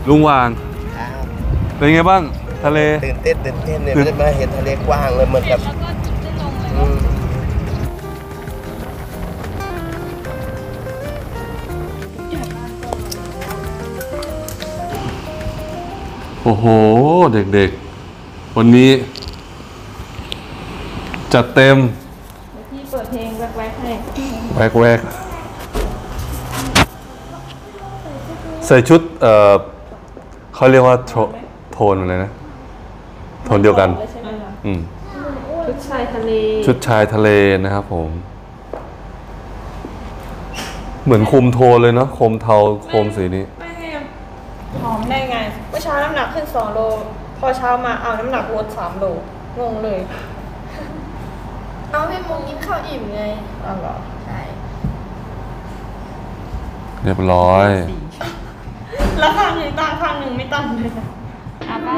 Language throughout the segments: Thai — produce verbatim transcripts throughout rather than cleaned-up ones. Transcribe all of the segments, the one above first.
ลุงวางเป็นไงบ้างทะเลตื่นเต้นตื่นเต้นเนี่ยไม่ได้มาเห็นทะเลกว้างเลยเหมือนกับโอ้โหเด็กๆวันนี้จัดเต็มที่เปิดเพลงแวกๆให้แวกๆใส่ชุดเอ่อเขาเรียกว่าโทนอะไรนะโทนเดียวกันอืมชุดชายทะเลชุดชายทะเลนะครับผมเหมือนคุมโทนเลยเนาะโคมเทาโคมสีนี้ไม่ไงหอมได้ไงเมื่อเช้าน้ำหนักขึ้นสองโลพอเช้ามาเอาน้ำหนักลดสามโลงงเลยเอาให้มุงกินข้าวอิ่มไงอ๋อเหรอใช่เรียบร้อยแล้วข้างหนึ่งตั้งข้างหนึ่งไม่ตั้งเลยนะอาบ้า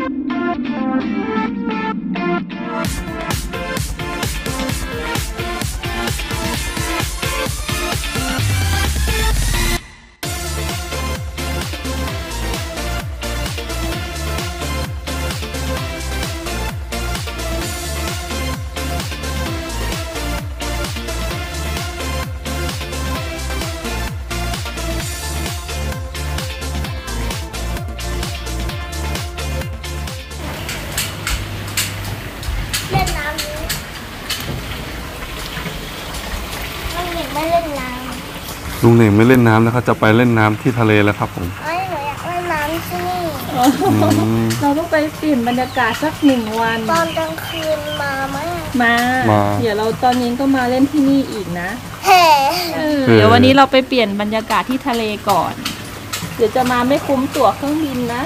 ลุงเหน่งไม่เล่นน้ำแล้วเขาจะไปเล่นน้ำที่ทะเลแล้วครับผมไม่หนูอยากเล่นน้ำที่นี่เราต้องไปเปลี่ยนบรรยากาศสักหนึ่งวันตอนกลางคืนมาไหมมาเดี๋ยวเราตอนนี้ก็มาเล่นที่นี่อีกนะเดี๋ยววันนี้เราไปเปลี่ยนบรรยากาศที่ทะเลก่อนเดี๋ยวจะมาไม่คุ้มตั๋วเครื่องบินนะ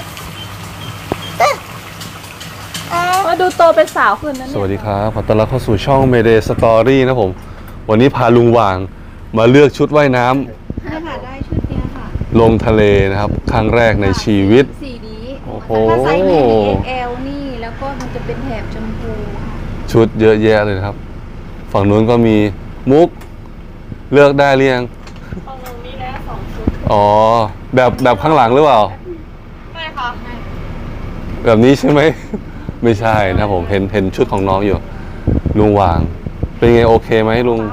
มาดูโตเป็นสาวขึ้นนะสวัสดีครับขอต้อนรับเข้าสู่ช่อง Mayday Story นะผมวันนี้พาลุงวางมาเลือกชุดว่ายน้ำได้ค่ะได้ชุดนี้ค่ะลงทะเลนะครับครั้งแรกในชีวิตสีนี้โอ้โหถ้าไซส์นี้ เอ็กซ์ แอล นี่แล้วก็มันจะเป็นแถบชมพูชุดเยอะแยะเลยครับฝั่งนู้นก็มีมุกเลือกได้หรือยังฝั่งนู้นมีแล้วสองชุดอ๋อแบบแบบข้างหลังหรือเปล่าไม่ค่ะแบบนี้ใช่ไหมไม่ใช่นะผมเห็นเห็นชุดของน้องอยู่ลุงวางเป็นไงโอเคไหมลุง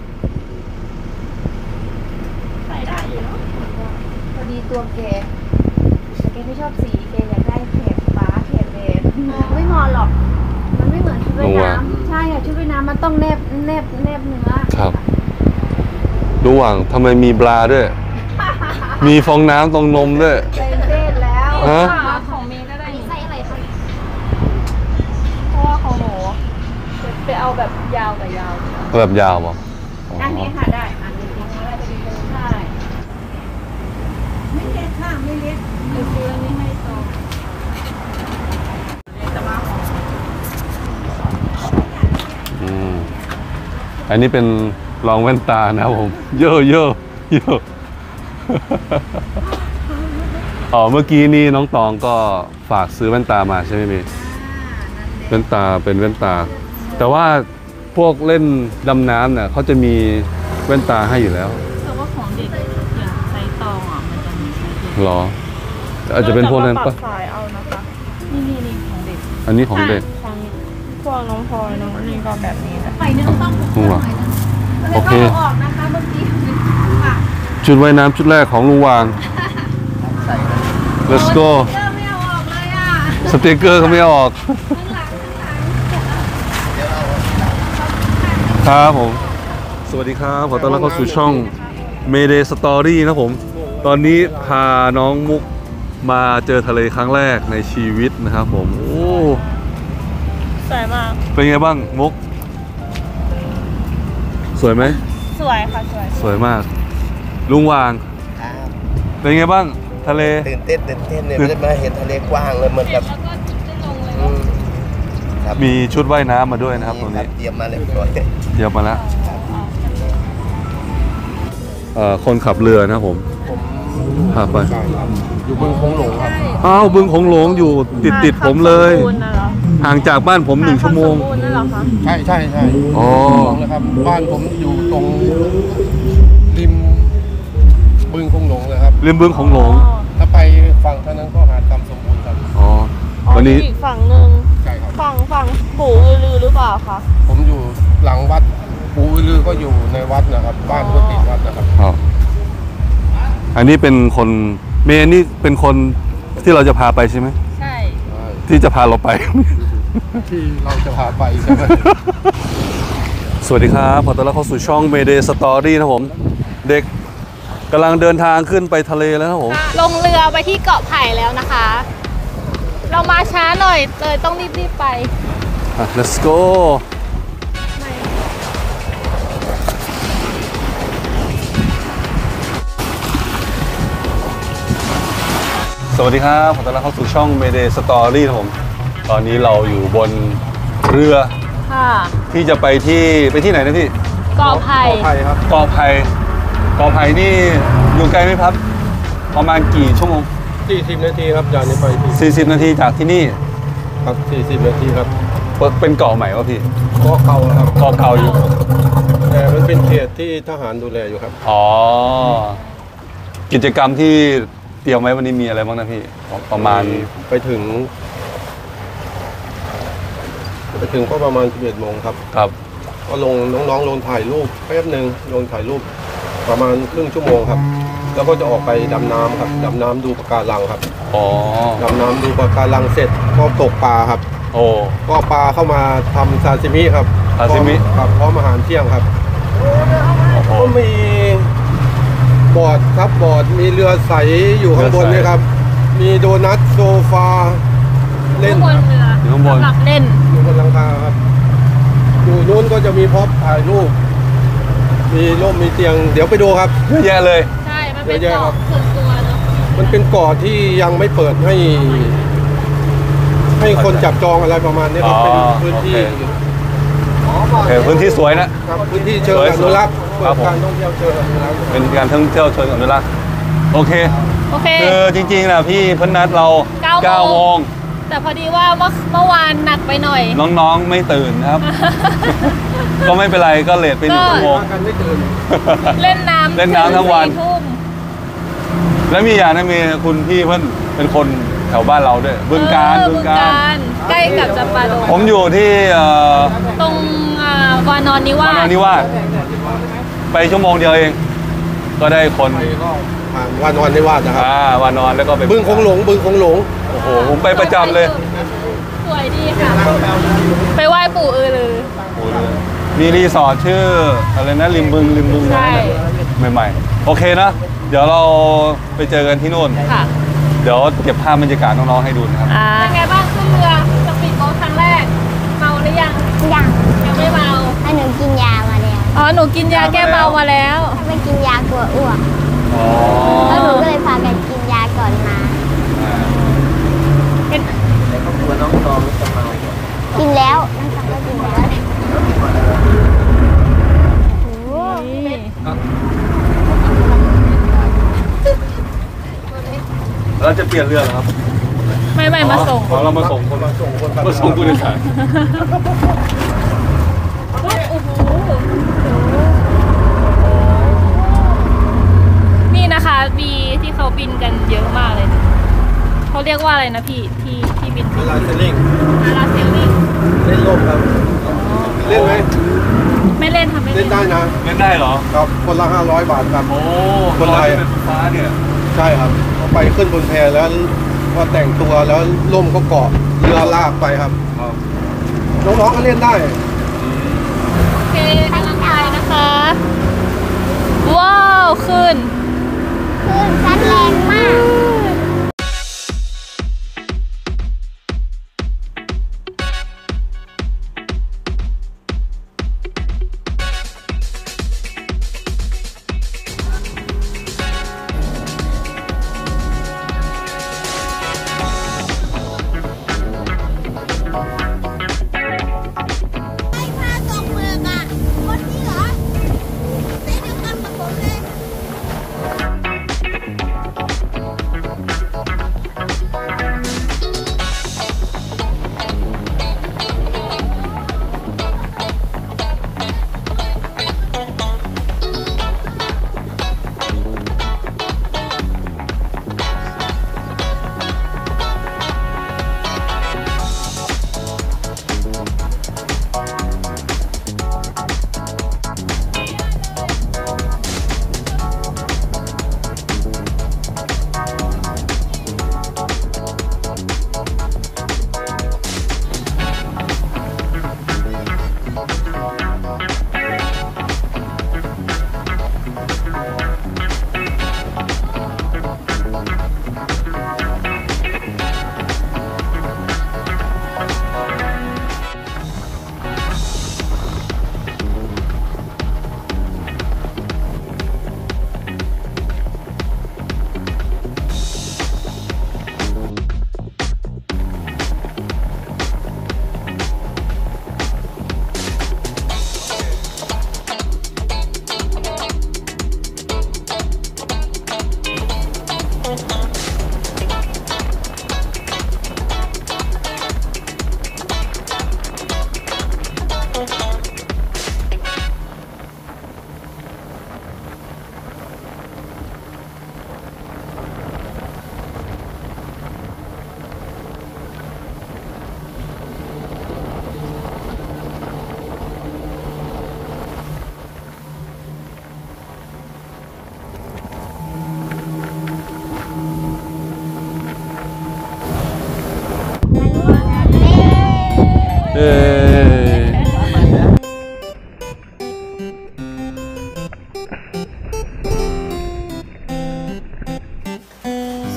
ตัวแกแต่แกไม่ชอบสีแกอยากได้แถบฟ้าแถบแดงไม่เหมาะหรอกมันไม่เหมือนชุดว่ายน้ำใช่ค่ะชุดว่ายน้ำมันต้องแนบแนบแนบเนื้อครับลุงหว่างทำไมมีบราด้วยมีฟองน้ำตรงนมด้วยเต็มเบ็ดแล้วฮะของมีก็ได้ใส่อะไรคะเพราะว่าของหนูไปเอาแบบยาวกับยาวแบบยาวป่ะอันนี้ค่ะได้อันนี้อะไรจะดีเลยใช่ไม่เล็กค่ะไม่เล็กเดี๋ยวซื้ออันนี้ให้ต่ออืมอันนี้เป็นรองแว่นตานะครับผมเยอะเยอะเยอะอ๋อเมื่อกี้นี่น้องตองก็ฝากซื้อแว่นตามาใช่ไหมมีแว่นตาเป็นแว่นตาแต่ว่าพวกเล่นดำน้ำเนี่ยเขาจะมีแว่นตาให้อยู่แล้วแต่ว่าของเด็กอย่างไซส์ตองอ่ะมันจะมีไซส์เด็กหรออาจจะเป็นพวกนั้นปะสายเอานะคะนี่นี่นี่ของเด็กอันนี้ของเด็กของพวกน้องพลอยน้องนี่ก็แบบนี้นะไปนึงต้องลุงวางโอเคออกนะคะเมื่อกี้ชุดว่ายน้ำชุดแรกของลุงวาง let's go ไม่เอาออกเลยอ่ะสติ๊กเกอร์เขาไม่ออกครับผมสวัสดีครับขอต้อนรับเข้าสู่ช่อง Mayday Story นะผมตอนนี้พาน้องมุกมาเจอทะเลครั้งแรกในชีวิตนะครับผมโอ้สวยมากเป็นไงบ้างมุกสวยไหมสวยค่ะสวยสวยมากลุงวางเป็นไงบ้างทะเลตื่นเต้นตื่นเต้นเนี่ยไม่ได้มาเห็นทะเลกว้างเลยเหมือนกับมีชุดว่ายน้ำมาด้วยนะครับตรงนี้เตรียมมาเลยก่อนเตรียมมาแล้วคนขับเรือนะผมพาไปอยู่บึงคงหลงครับอ้าวบึงคงหลงอยู่ติดติดผมเลยห่างจากบ้านผมหนึ่งชั่วโมงใช่ใช่ใช่อ๋อนะครับบ้านผมอยู่ตรงริมบึงคงหลงเลยครับริมบึงคงหลงถ้าไปฝั่งธนวันนี้อีกฝั่งหนึ่งใช่ครับฝั่งฝั่งปู่อือลือหรือเปล่าคะผมอยู่หลังวัดปู่อือลือก็อยู่ในวัดนะครับ บ้านก็ติดวัดนะครับอ๋ออันนี้เป็นคนเมย์นี่เป็นคนที่เราจะพาไปใช่ไหมใช่ที่จะพาเราไปที่เราจะพาไปใช่ไหมสวัสดีครับขอต้อนรับเข้าสู่ช่อง Mayday Story นะครับผม เด็กกำลังเดินทางขึ้นไปทะเลแล้วนะครับผมลงเรือไปที่เกาะไผ่แล้วนะคะ เรามาช้าหน่อยเลยต้องรีบๆไปอ่ะ let's go สวัสดีครับขอต้อนรับเข้าสู่ช่อง Mayday Story นะครับผม ตอนนี้เราอยู่บนเรือค่ะที่จะไปที่ไปที่ไหนนะพี่เกาะไผ่ขออภัยครับกอไผ่กอไผ่นี่อยู่ไกลไหมครับ ประมาณกี่ชั่วโมงสี่สิบนาทีครับจากนี้ไปที่สี่สิบนาทีจากที่นี่ครับสี่สิบนาทีครับเป็นเกาะใหม่วะพี่ก็เก่าแล้วครับเกาะเก่าอยู่แต่มันเป็นเขตที่ทหารดูแลอยู่ครับอ๋อ กิจกรรมที่เตรียมไว้วันนี้มีอะไรบ้างนะพี่ ประมาณไปถึง ไปถึงก็ประมาณสิบเอ็ดโมงครับครับก็ลงน้องๆลงถ่ายรูปแป๊บหนึ่งลงถ่ายรูปประมาณครึ่งชั่วโมงครับ แล้วก็จะออกไปดำน้ำครับดำน้ำดูปะการังครับอ๋อดำน้ำดูปะการังเสร็จก็ตกปลาครับโอ้ก็ปลาเข้ามาทำซาซิมิครับซาซิมิพร้อครับพร้อมอาหารเที่ยงครับโอ้โหก็มีบอร์ดครับบอร์ดมีเรือใสอยู่ข้างบนเรือใสนี่ครับ มีโดนัทโซฟาเล่นบนเรืออยู่ข้างบนสำหรับเล่นอยู่บนหลังคาครับอยู่นู้นก็จะมีพร็อพถ่ายรูป มีร่มมีเตียง เดี๋ยวไปดูครับเยอะแยะเลยใช่ มันเป็นเยอะแยะครัเกาะบส่วนตัวเนอะมันเป็นเกาะที่ยังไม่เปิดให้ ให้คนจับจองอะไรประมาณนี้ครับอ๋เป็นอพื้นที่โอเค โอเคพื้นที่สวยนะครับพื้นที่เชิงสวยอนุรักษ์ครัเปิบผมดการท่องเที่ยวเชิงอนุรักษ์เป็นการท่องเที่ยวเชิงอนุรักษ์โอเคโอเคคือจริงๆนะพี่เพิ่นนัดเราเก้าโมงเก้าโมงแต่พอดีว่าเมื่อเมื่อวานหนักไปหน่อยน้องๆไม่ตื่นนะครับ ก็ไม่เป็นไรก็เลทไปหนึ่งก็ชั่วโมงมากันไม่ตื่นเล่นน้ำเล่นน้ำทั้งวันสี่ทุ่มแล้วมีอย่างนั้นมีคุณพี่เพิ่นเป็นคนแถวบ้านเราด้วยบึงการเออบึบึงงการการใกล้กับจำปาดงผมอยู่ที่เอ่อตรงอ่าวานอนนิวาวาสนานิวาสไปชั่วโมงเดียวเอง ก็ได้คนไปก็ผ่านวานอนนิวาสนะครับอ่าวานอนแล้วก็ไปบึงคงหลงบึงคงหลงโอ้โหผมไปประจำเลยสวยดีค่ะ ไปไหว้ปู่อือลือโอ้โหมีรีสอร์ทชื่ออะไรนะริมบึงริมบึงใช่ใหม่ๆโอเคนะ เดี๋ยวเราไปเจอกันที่นู่นค่ะเดี๋ยวเก็บภาพบรรยากาศน้องๆให้ดูนะครับอ่าเป็นไงบ้างขึ้นเรือสปีดโบ๊ทครั้งแรก เมาหรือยังยังยังไม่เมาให้หนูกินยามาแล้วอ๋อ หนูกินยาแก้เมามาแล้วถ้าไปกินยากลัวอ้วกอ๋อแล้วหนูก็เลยพากันกินยาก่อนมาเป็นกินแล้วน้องสาวก็กินแล้วโอ้โหเราจะเปลี่ยนเรือเหรอครับไม่ไม่มาส่งอ๋อเรามาส่งคนมาส่งคนขับมาส่งผู้โดยสารโอ้โห นี่นะคะบีที่เขาบินกันเยอะมากเลย เขาเรียกว่าอะไรนะพี่ที่ที่บินเวลาเซลลิงอาราเซลลิ่งเล่นร่มครับ เล่นไหมไม่เล่นทำไม่เล่เล่นนได้นะเล่นได้เหรอครับคนละห้าร้อยบาทครับโอ้คนไทยเราที่เป็นฟ้าเนี่ยใช่ครับเอาไปขึ้นบนแพแล้วก็แต่งตัวแล้วร่มก็เกาะเรือลากไปครับครับน้องๆก็เล่นได้โอเคกำลังไปนะคะ ว้าวขึ้นคลื่นซัดแรงมากเ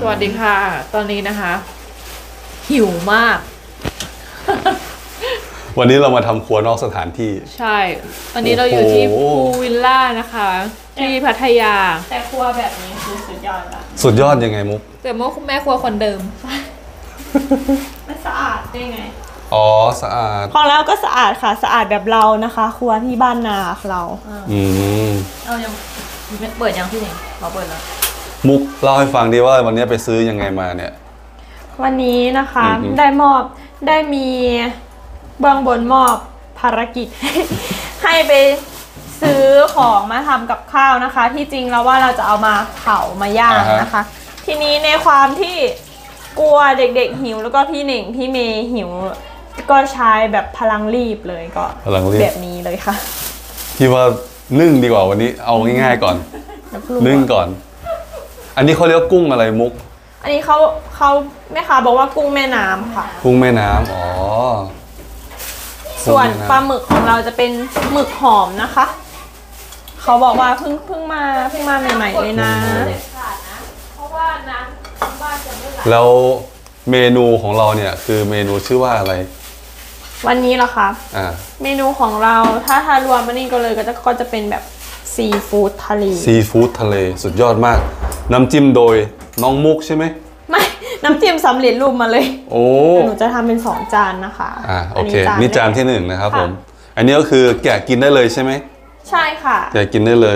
วัสดีค่ะ ตอนนี้นะคะ หิวมากวันนี้เรามาทำครัวนอกสถานที่ใช่ วันนี้เราอยู่ที่โอ้พูโหวิลล่านะคะ ที่พัทยาแต่ครัวแบบนี้คือสุดยอดละสุดยอดยังไงมุกแต่เมื่อคุณแม่ครัวคนเดิมมันสะอาดได้ไงอ๋อสะอาดของเราก็สะอาดค่ะสะอาดแบบเรานะคะ ครัวที่บ้านนาเราอืมเอายังเปิดยังพี่หนิงขอเปิดแล้วมุกเล่าให้ฟังดีว่าวันนี้ไปซื้อยังไงมาเนี่ยวันนี้นะคะอือฮึได้มอบได้มีเบื้องบนมอบภารกิจ ให้ไปซื้อของมาทำกับข้าวนะคะ ที่จริงแล้วว่าเราจะเอามาเผามาย่างนะคะ ทีนี้ในความที่กลัวเด็กๆหิวแล้วก็พี่หนิงพี่เมย์หิว ก็ใช้แบบพลังรีบเลยก็พลังรีบแบบนี้เลยค่ะพี่ว่านึ่งดีกว่าวันนี้เอาง่ายๆก่อน นึ่งก่อน อันนี้เขาเรียกว่ากุ้งอะไรมุกอันนี้เขาเขาแม่ค้าบอกว่ากุ้งแม่น้ำค่ะกุ้งแม่น้ำอ๋อส่วนกุ้งแม่น้ำปลาหมึกของเราจะเป็นหมึกหอมนะคะ เขาบอกว่าเพิ่งเพิ่งมาเพิ่งมาใหม่ๆเลยนะเพราะว่าน้ำบ้านจะไม่ไหลแล้วเมนูของเราเนี่ยคือเมนูชื่อว่าอะไรวันนี้เหรอคะอ่าเมนูของเราถ้าถ้ารวมมันนี่ก็เลยก็จะก็จะเป็นแบบซีฟู้ดทะเลซีฟู้ดทะเลสุดยอดมาก น้ำจิ้มโดยน้องมุกใช่ไหมไม่ น้ำจิ้มสำเร็จรูปมาเลยโอ้หนูจะทำเป็นสองจานนะคะอ่าโอเคอันี่จานแรกที่หนึ่งนะครับค่ะผม อันนี้ก็คือแกะกินได้เลยใช่ไหมใช่ค่ะแกะกินได้เลย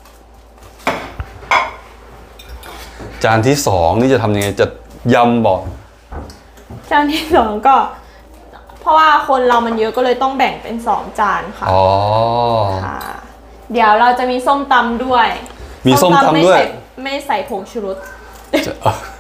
จานที่สองนี่จะทำยังไงจะยำบอกจานที่สองก็ เพราะว่าคนเรามันเยอะก็เลยต้องแบ่งเป็นสองจานค่ะอ๋อค่ะ เดี๋ยวเราจะมีส้มตำด้วยมีส้มตำด้วยไม่ใส่ไม่ใส่ผงชูรสจะ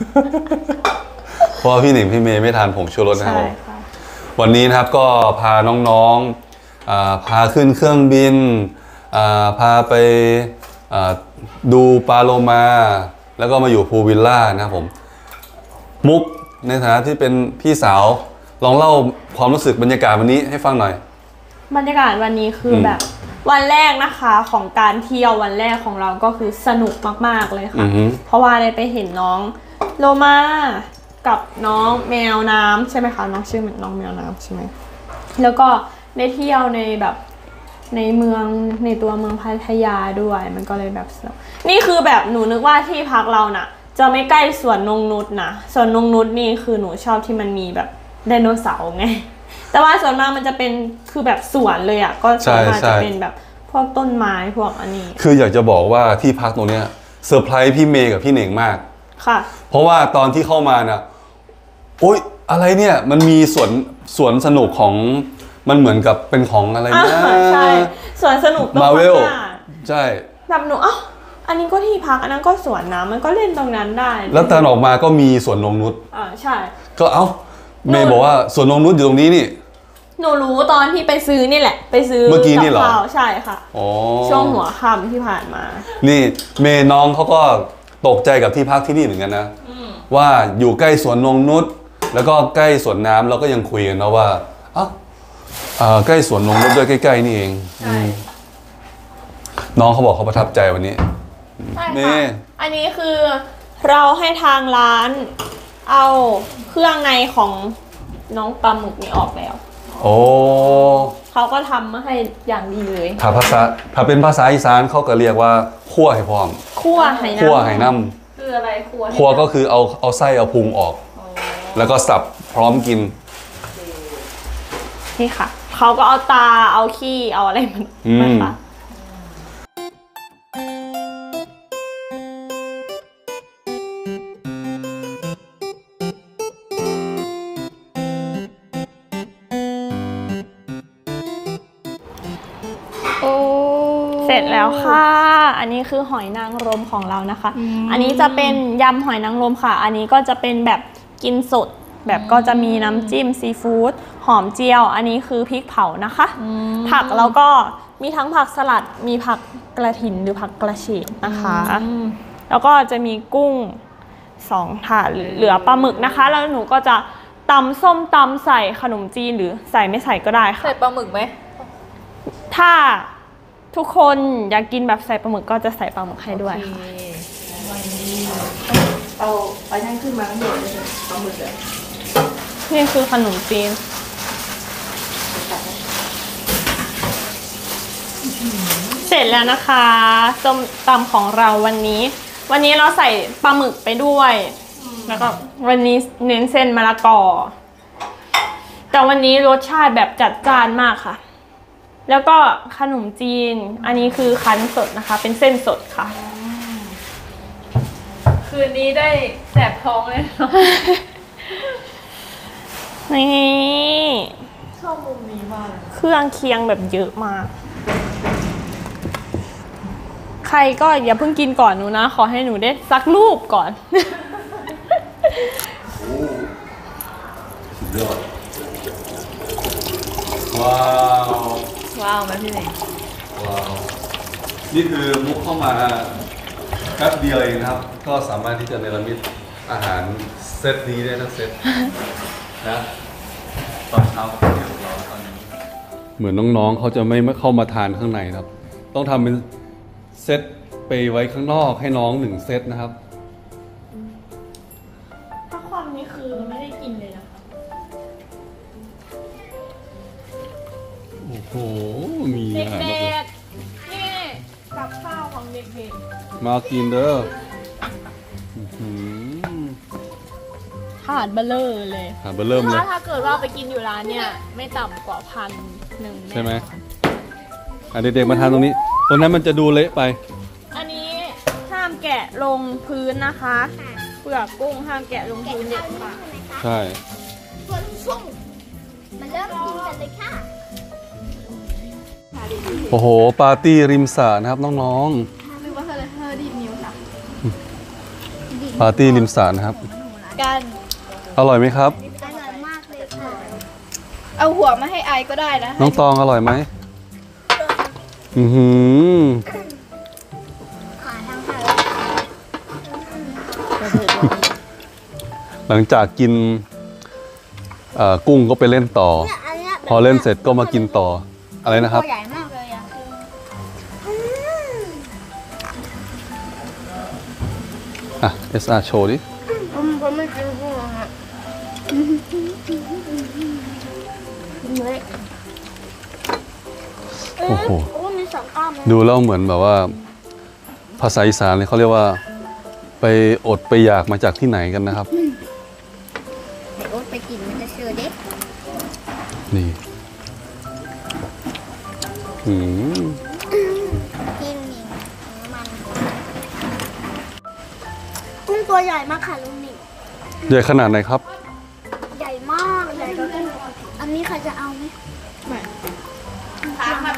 เพราะว่าพี่หนิงพี่เมย์ไม่ทานผงชูรสนะครับใช่ผมค่ะวันนี้นะครับก็พาน้องๆอ่าพาขึ้นเครื่องบินอ่าพาไปอ่าดูปลาโลมา แล้วก็มาอยู่พูลวิลล่านะครับผม มุกในฐานะที่เป็นพี่สาวลองเล่าความรู้สึกบรรยากาศวันนี้ให้ฟังหน่อยบรรยากาศวันนี้คืออมแบบวันแรกนะคะของการเที่ยววันแรกของเราก็คือสนุกมากๆเลยอืค่ะอฮึเพราะว่าได้ไปเห็นน้องโลมากับน้องแมวน้ำใช่ไหมคะน้องชื่อน้องแมวน้ำใช่ไหมแล้วก็ได้เที่ยวในแบบในเมืองในตัวเมืองพัทยาด้วยมันก็เลยแบบสนุกนี่คือแบบหนูนึกว่าที่พักเราน่ะ จะไม่ใกล้สวนนงนุชนะสวนนงนุชนี่คือหนูชอบที่มันมีแบบไดโนเสาร์ไง แต่ว่าส่วนมากมันจะเป็นคือแบบสวนเลยอ่ะก็ส่วนมากใช่จะใช่เป็นแบบพวกต้นไม้พวกอันนี้คืออยากจะบอกว่าที่พักตรงเนี้ยเซอร์ไพรส์พี่เมย์กับพี่เหน่งมากค่ะเพราะว่าตอนที่เข้ามานะโอ๊ยอะไรเนี่ยมันมีสวนสวนสนุกของมันเหมือนกับเป็นของอะไรนะอ่าใช่สวนสนุกตรงมาเวลข้างหน้าใช่แบบหนูอ้าวอันนี้ก็ที่พักอันนั้นก็สวนน้ำมันก็เล่นตรงนั้นได้แล้วตอนออกมาก็มีสวนนงนุชอ่าใช่ก็เอ้าเมย์บอกว่าสวนนงนุชอยู่ตรงนี้นี่หนูรู้ตอนที่ไปซื้อนี่แหละ ไปซื้อเมื่อกี้นี่เหรอบข้าวใช่ค่ะอ๋อช่วงหัวค่ำที่ผ่านมานี่เมย์น้องเขาก็ตกใจกับที่พักที่นี่เหมือนกันนะว่าอยู่ใกล้สวนนงนุชแล้วก็ใกล้สวนน้ำเราก็ยังคุยกันนะว่าเอ้าเอ่อใกล้สวนนงนุชด้วยใกล้ๆนี่เองใช่น้องเขาบอกเขาประทับใจวันนี้ใช่เมค่ะย์อันนี้คือเราให้ทางร้านเอาเครื่องในของน้องปลาหมึกนี่ออกแล้วโอ้เขาก็ทำมาให้อย่างดีเลยถ้าภาษาถ้าเป็นภาษาอีสานเขาก็เรียกว่าคั่วให้พร้อมคั่วไหน้ำคั่วให้น้คืออะไรครัวำคั่วก็คือเอาเอาไส้เอาพุงออก แล้วก็สับพร้อมกินนี่ค่ะ เขาก็เอาตาเอาขี้เอาอะไรมันอืมนะคะโอ้เสร็จแล้วค่ะ อันนี้คือหอยนางรมของเรานะคะ อันนี้จะเป็นยำหอยนางรมค่ะ อันนี้ก็จะเป็นแบบกินสด แบบก็จะมีน้ำจิ้มซีฟู้ดหอมเจียว อันนี้คือพริกเผานะคะ ผักแล้วก็มีทั้งผักสลัด มีผักกระถินหรือผักกระเฉดนะคะ แล้วก็จะมีกุ้งสองถาดเหลือปลาหมึกนะคะ แล้วหนูก็จะตำส้มตำใส่ขนมจีนหรือใส่ไม่ใส่ก็ได้ค่ะใส่ปลาหมึกไหมถ้าทุกคนอยากกินแบบใส่ปลาหมึกก็จะใส่ปลาหมึกให้ด้วยค่ะเอาไปนั่งขึ้นมาข้างบนเลยปลาหมึกเลยนี่คือขนมจีนเสร็จแล้วนะคะส้มตำของเราวันนี้ วันนี้เราใส่ปลาหมึกไปด้วย แล้วก็วันนี้เน้นเส้นมะละกอ แต่วันนี้รสชาติแบบจัดจ้านมากค่ะ แล้วก็ขนมจีน อันนี้คือคั้นสดนะคะ เป็นเส้นสดค่ะคืนนี้ได้แสบท้องเลยเนาะนี่ชอบมุมนี้มากเลยเครื่องเคียงแบบเยอะมาก ใครก็อย่าเพิ่งกินก่อนหนูนะ ขอให้หนูได้ซักรูปก่อนสุดยอดว้าวว้าวไหมพี่เน่งว้าวนี่คือมุกเข้ามาแป๊บเดียวเองนะครับ ก็สามารถที่จะเนรมิตอาหารเซตนี้ได้ทั้งเซตนะตอนเช้ากับเดี๋ยวเราตอนนี้เหมือนน้องๆเขาจะไม่เข้ามาทานข้างในครับ ต้องทำเป็นเซตไปไว้ข้างนอกให้น้องหนึ่งเซตนะครับถ้าความนี้คือไม่ได้กินเลยนะคะโอ้โห มีอาหารเด็กๆ นี่กับข้าวของเด็กมากินเด้ออื้อหือๆถาดเบลเลอร์เลยอาหารเบอร์เริ่มเลยถ้าถ้าเกิดว่าไปกินอยู่ร้านเนี่ย ไม่ต่ำกว่าพันหนึ่งแน่ใช่ไหมอ่ะเด็กๆมาทานตรงนี้ ตรงนั้นมันจะดูเละไปอันนี้ห้ามแกะลงพื้นนะคะเปลือกกุ้งห้ามแกะลงพื้นเด็ดค่ะใช่ส่วนสุ่มมันเริ่มกินกันเลยค่ะโอ้โห ปาร์ตี้ริมสระนะครับน้องนึกว่าเธอเลยเธอดีดนิ้วค่ะๆ ปาร์ตี้ริมสระนะครับกันอร่อยไหมครับอร่อยมากเลยค่ะเอาหัวมาให้ไอก็ได้นะน้องตองอร่อยไหมอือหือขาทางค่ะหลังจากกินเอ่อกุ้งก็ไปเล่นต่อเนี่ยอันเนี้ยพอเล่นเสร็จก็มากินต่อ อะไรนะครับตัวใหญ่มากเลยอ่ะอ่ะ เอส อาร์ โชว์ดิผมผมไม่กินกุ้งอะฮะโอ้โหโอ้มีสองกล้ามเลยดูแล้วเหมือนแบบว่า ภาษาอีสานเลยเขาเรียกว่า ไปอดไปอยากมาจากที่ไหนกันนะครับเดี๋ยวโอ๊ตไปกินมันจะเชื่อเด็กนี่อืมกินนี่มันกุ้งตัวใหญ่มากค่ะลุงหนิงใหญ่ขนาดไหนครับใหญ่มากใหญ่กว่ากุ้งอันนี้ใครจะเอาไหมไม่เอาไหม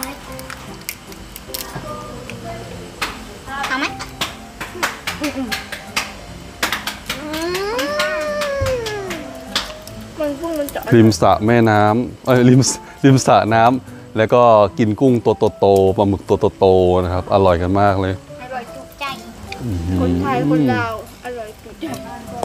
เอาไหมอืมมันกุ้งมันเจาะริมสระแม่น้ำเอ้ยริมริมสระน้ำแล้วก็กินกุ้งตัวโตๆปลาหมึกตัวโตๆนะครับ อร่อยกันมากเลยอร่อยถูกใจอื้อหือคนไทยคนลาวอร่อยสุดยอด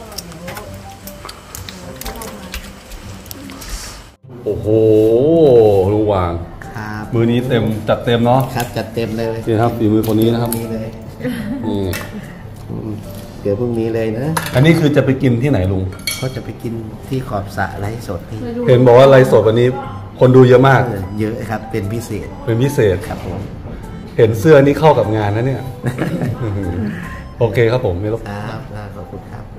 โอ้โหลุงหว่างครับมือนี้เต็มจัดเต็มเนาะครับจัดเต็มเลยนี่ครับฝีมือคนนี้นะครับพงนี้เลยนี่อืมเดี๋ยวพรุ่งนี้เลยนะอันนี้คือจะไปกินที่ไหนลุงเขาจะไปกินที่ขอบสระไร้สดนี่เห็นบอกว่าไลฟ์สดวันนี้คนดูเยอะมากเออเยอะครับเป็นพิเศษเป็นพิเศษครับผมเห็นเสื้อนี่เข้ากับงานนะเนี่ย โอเคครับผมไม่รบครับครับขอบคุณครับ